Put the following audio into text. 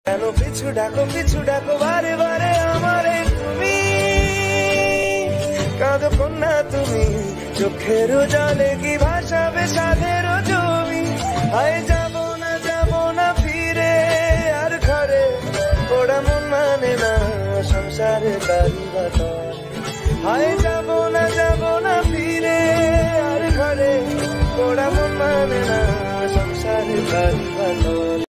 কেন পিছু ডাকো বারে বারে আমারে তুমি, কাঁদো কন্যা তুমি, চোখের জলে কি ভাসাবে সাধের জমি। হায় যাব না ফিরে আর ঘরে, ওরা মন মানে না সংসারে তারি বাতর। হায় যাব না ফিরে আর ঘরে, ওরা মন মানে না সংসারে তারি বাতর।